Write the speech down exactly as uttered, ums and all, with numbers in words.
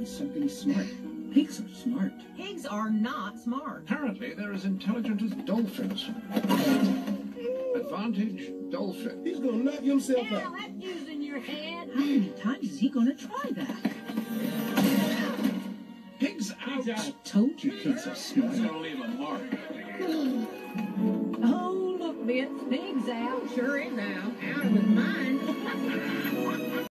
something smart. Pigs are smart. Pigs are not smart. Apparently, they're as intelligent as dolphins. Advantage, dolphin. He's gonna knock himself Now, out. that's using your head. How many times is he gonna try that? Pigs out. I told you pigs are smart. It's gonna leave a mark. Oh, look, Vince, pig's out. Sure is out. Out of his mind.